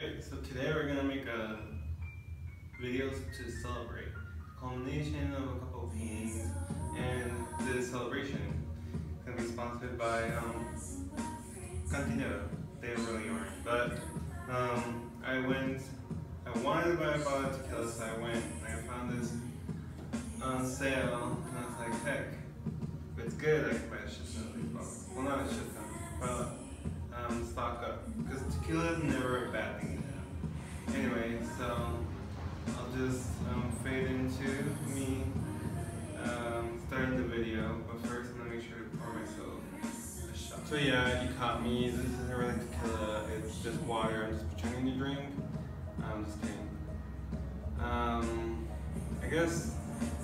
So today we're gonna make a videos to celebrate the culmination of a couple of paintings, and this celebration is gonna be sponsored by Cantinero. They really aren't, but I wanted to buy a bottle of tequila, so I went and I found this on sale, and I was like, heck, if it's good, I can buy a shit ton of these bottles. Well, not a shit ton, but stock up, because tequila is never a bad thing to have. Anyway, so I'll just fade into me starting the video, but first I'm gonna make sure to pour myself a shot. So yeah, you caught me. This isn't really tequila, it's just water. I'm just pretending to drink. I'm just kidding. I guess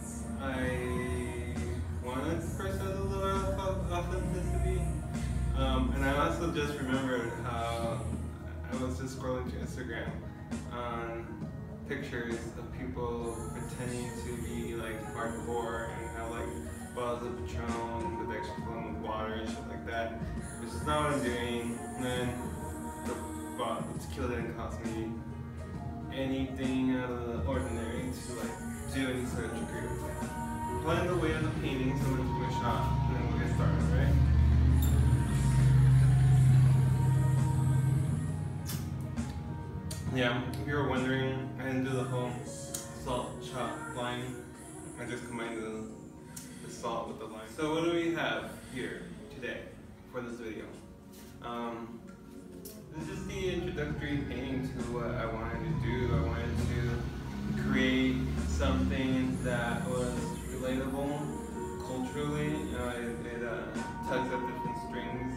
I wanted to first have a little authenticity. And I also just remembered how I was just scrolling through Instagram on pictures of people pretending to be like hardcore and have like bottles of Patron with extra filling with water and shit like that, which is not what I'm doing. And then the tequila didn't cost me anything out of the ordinary to like do any sort of trickery with it. Playing the way of the painting, so I'm gonna do a shot and then we'll get started, right? Yeah, if you were wondering, I didn't do the whole salt shot line. I just combined the salt with the lime. So what do we have here today for this video? This is the introductory painting to what I wanted to do. I wanted to create something that was relatable culturally. It tugs at different strings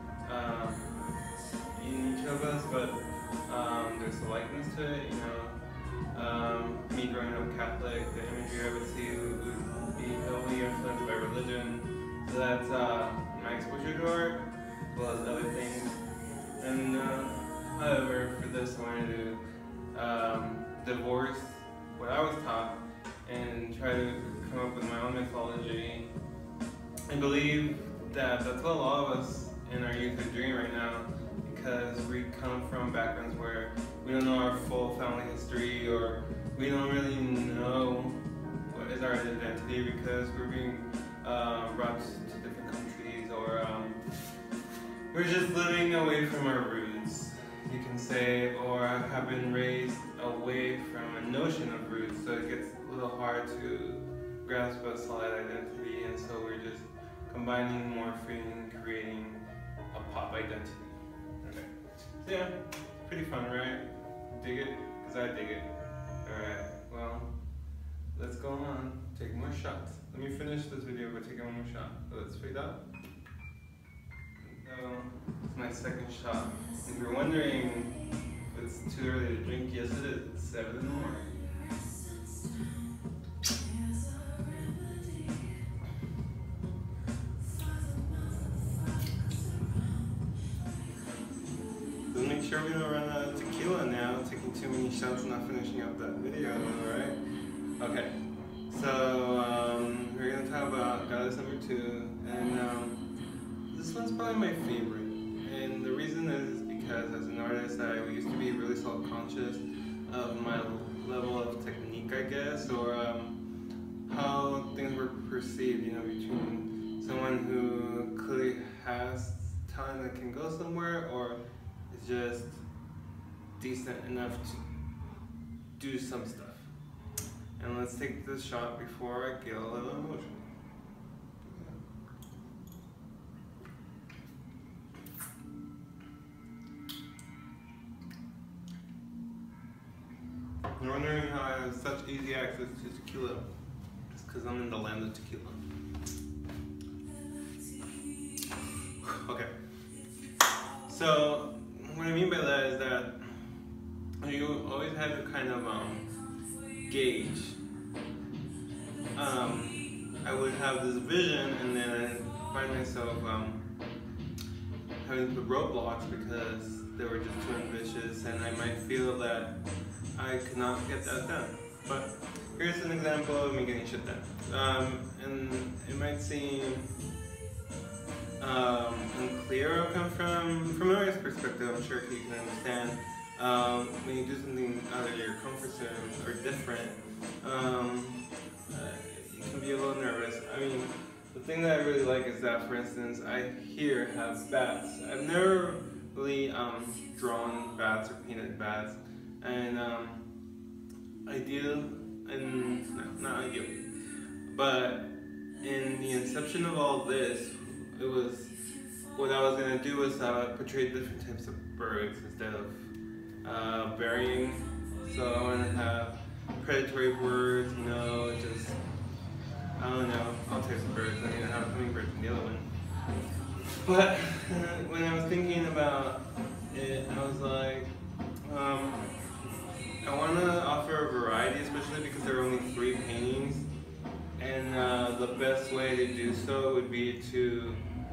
in each of us, but there's a likeness to it, you know. Me growing up Catholic, the imagery I would see would be heavily influenced by religion. So that's my exposure to art, as well as other things. And however, for this I wanted to divorce what I was taught and try to come up with my own mythology. I believe that that's what a lot of us in our youth are doing right now, because we come from backgrounds where we don't know our full family history, or we don't really know what is our identity because we're being brought to different countries, or we're just living away from our roots, you can say, or have been raised away from a notion of roots, so it gets a little hard to grasp a solid identity, and so we're just combining, morphing, creating a pop identity. Okay. So yeah, pretty fun, right? Dig it? Because I dig it. Alright, well, let's go on, take more shots. Let me finish this video by taking one more shot. So let's fade out. So, it's my second shot. If you're wondering if it's too early to drink, yes it is. It's 7 in the morning. Make sure we don't run out of tequila now, taking too many shots and not finishing up that video, alright? Okay, so we're going to talk about Goddess number 2, and this one's probably my favorite, and the reason is because as an artist I used to be really self-conscious of my level of technique, I guess, or how things were perceived, you know, between someone who clearly has talent that can go somewhere, or is just decent enough to do some stuff. And let's take this shot before I get a little emotional. You're wondering how I have such easy access to tequila. It's because I'm in the land of tequila. Okay. So, what I mean by that is that you always had to kind of gauge. I would have this vision, and then I'd find myself having to put roadblocks because they were just too ambitious, and I might feel that I could not get that done. But here's an example of me getting shit done. And it might seem unclear where I come from an artist's perspective. I'm sure you can understand when you do something out of your comfort zone or different, you can be a little nervous. I mean, the thing that I really like is that, for instance, I here have bats. I've never really drawn bats or painted bats, and not ideal, but in the inception of all this, it was what I was gonna do was portray different types of birds instead of burying. So I want to have predatory birds, just I don't know, all types of birds. I mean, I have hummingbirds in the other one. But when I was thinking about it, I was like, I want to offer a variety, especially because there are only 3 paintings, and the best way to do so would be to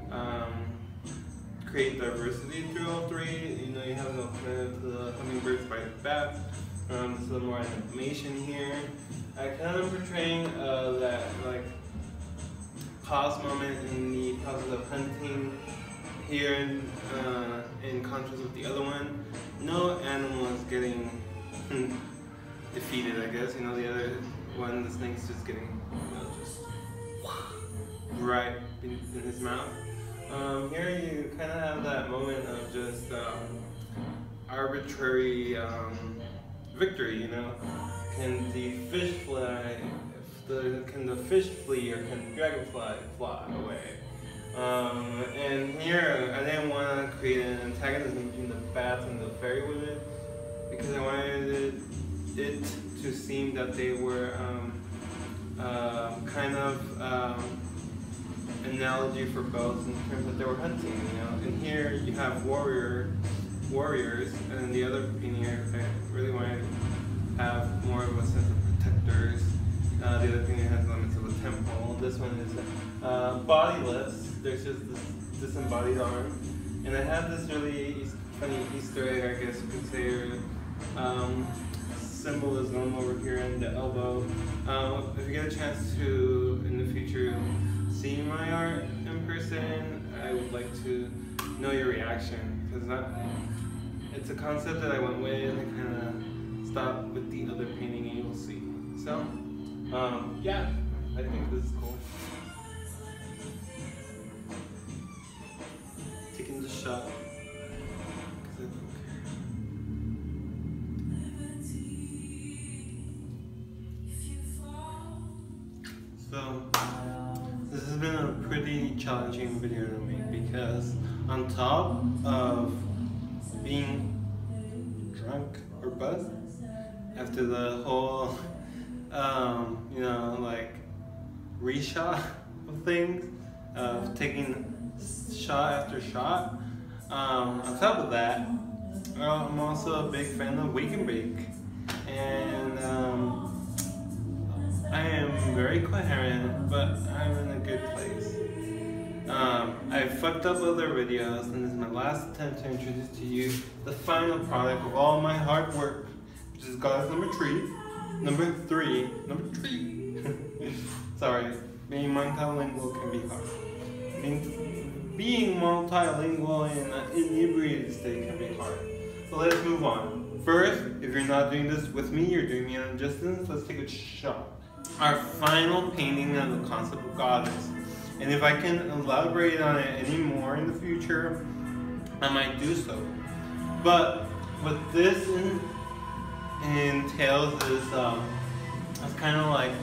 create diversity through all 3. You have an alternative to the hummingbirds by the bats. There's a little more animation here. I kind of portraying that like pause moment in the process of hunting here, in contrast with the other one. No animal is getting defeated, I guess. The other one, the snake's just getting just right in his mouth. Here you kind of have that moment of just arbitrary victory. Can the fish fly? Can the fish flee, or can the dragonfly fly away? And here I didn't want to create an antagonism between the bats and the fairy women, because I wanted it to seem that they were kind of analogy for both, in terms that they were hunting. And here you have warriors, and then the other painting here, I really wanted to have more of a sense of protectors. The other painting has elements of a temple. This one is bodiless. There's just this disembodied arm, and I have this really funny Easter egg, I guess you could say, or symbolism over here in the elbow. If you get a chance to, in the future, see my art in person, I would like to know your reaction, because it's a concept that I went with and kind of stopped with the other painting, and you'll see. So, yeah, I think this is cool. Taking the shot. So, this has been a pretty challenging video to make, because on top of being drunk or buzzed after the whole, like reshot of things, of taking shot after shot, on top of that, I'm also a big fan of Wake and Bake, and I am very coherent, but I'm in a good place. I fucked up other videos, and this is my last attempt to introduce to you the final product of all my hard work, which is Goddess number 3. Sorry, being multilingual can be hard. Being multilingual in an inebriated state can be hard. So let's move on. First, if you're not doing this with me, you're doing me an injustice. Let's take a shot. Our final painting of the concept of Goddess. And if I can elaborate on it any more in the future, I might do so. But what this entails is it's kind of like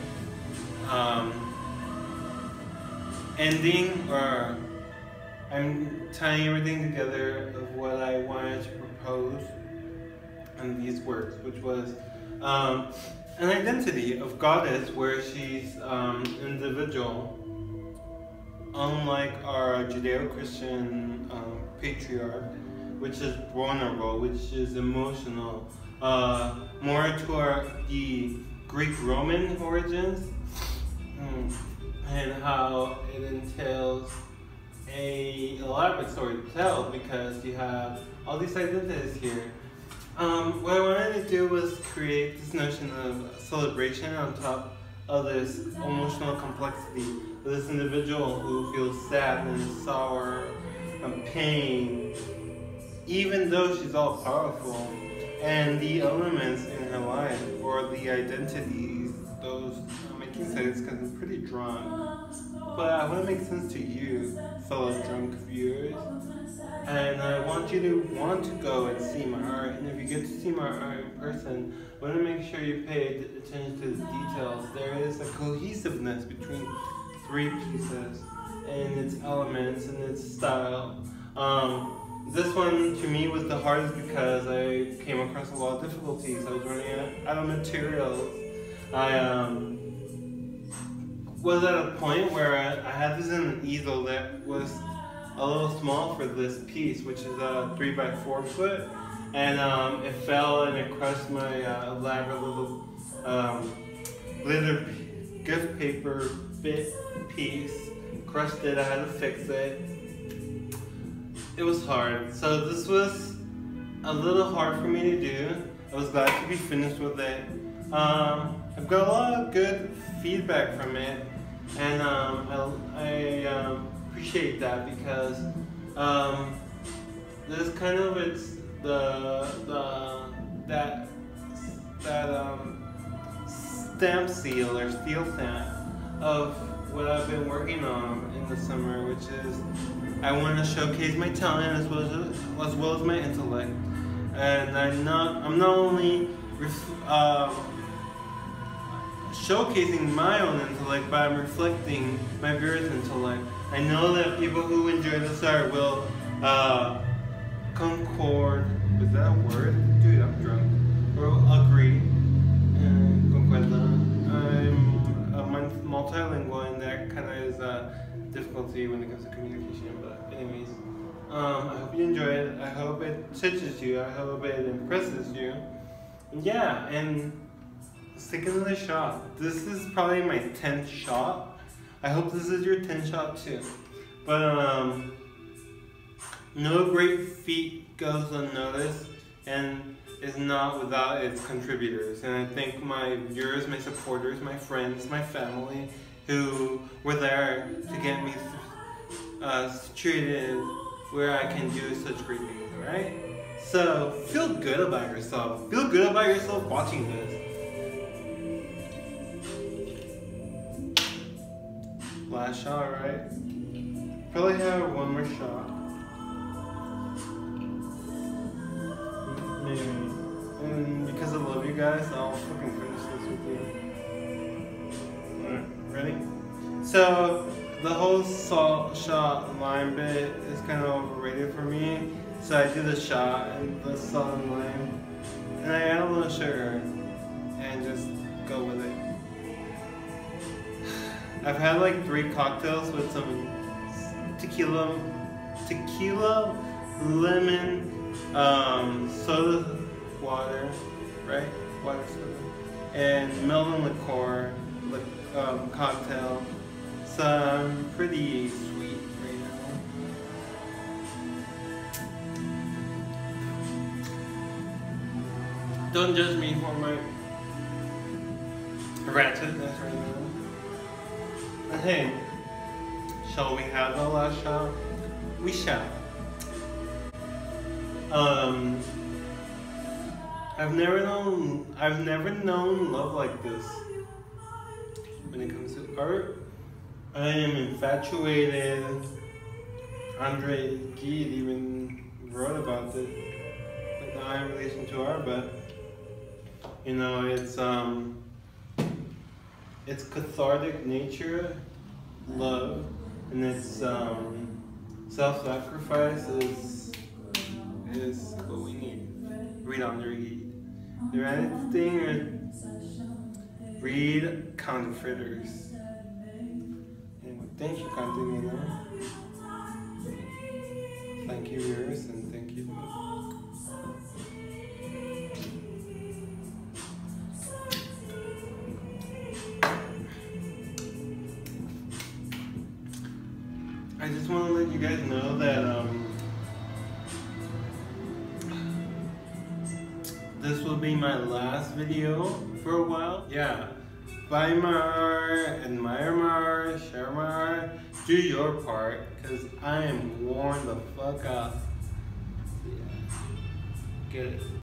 ending, or I'm tying everything together of what I wanted to propose in these works, which was an identity of Goddess where she's individual, unlike our Judeo-Christian patriarch, which is vulnerable, which is emotional, more to the Greek-Roman origins, and how it entails a elaborate story to tell, because you have all these identities here. What I wanted to do was create this notion of celebration on top of this emotional complexity of this individual who feels sadness, sorrow, and pain, even though she's all powerful, and the elements in her life, or the identities, those making sense, because I'm pretty drunk. But I want to make sense to you, fellow drunk viewers. And I want you to want to go and see my art. And if you get to see my art in person, I want to make sure you pay attention to the details. There is a cohesiveness between 3 pieces and its elements and its style. This one to me was the hardest because I came across a lot of difficulties. I was running out of materials. I was at a point where I had this in an easel that was a little small for this piece, which is a 3x4 foot, and it fell and it crushed my elaborate little glitter gift paper bit piece. Crushed it. I had to fix it. It was hard. So this was a little hard for me to do. I was glad to be finished with it. I've got a lot of good feedback from it, and I appreciate that because this kind of that stamp seal or steel stamp of what I've been working on in the summer, which is I want to showcase my talent as well as my intellect, and I'm not only showcasing my own intellect, but I'm reflecting my viewers' intellect. I know that people who enjoy this art will concord, is that a word? Dude, I'm drunk. Or agree. Concuerda. I'm multilingual, and that kind of is a difficulty when it comes to communication. But anyways, I hope you enjoy it. I hope it touches you. I hope it impresses you. Yeah, and let's take another shot. This is probably my 10th shot. I hope this is your 10th shot too. But no great feat goes unnoticed and is not without its contributors. And I thank my viewers, my supporters, my friends, my family who were there to get me situated where I can do such great things, alright? So feel good about yourself. Feel good about yourself watching this. Last shot, right? Probably have one more shot. Maybe. And because I love you guys, I'll fucking finish this with you. Alright, ready? So, the whole salt shot lime bit is kind of overrated for me. So I do the shot and the salt and lime. And I add a little sugar and just go with it. I've had like 3 cocktails with some tequila, lemon, soda water, right? Water soda, and melon liqueur, cocktail. So I'm pretty sweet right now. Don't judge me for my ratchetness right now. But hey, shall we have the last shot? We shall. I've never known love like this. When it comes to art, I am infatuated. Andre Gide even wrote about it, but not in relation to art, but you know, it's cathartic nature, love, and it's self-sacrifice is what we need. Read Andre Gide. The right thing, or read Counterfeiters. Anyway, thank you, Cantinino. Thank you, viewers, and thank you. I just want to let you guys know that this will be my last video for a while. Yeah, buy my art, admire my art, share my art, do your part, because I am worn the fuck out. Yeah. Get it.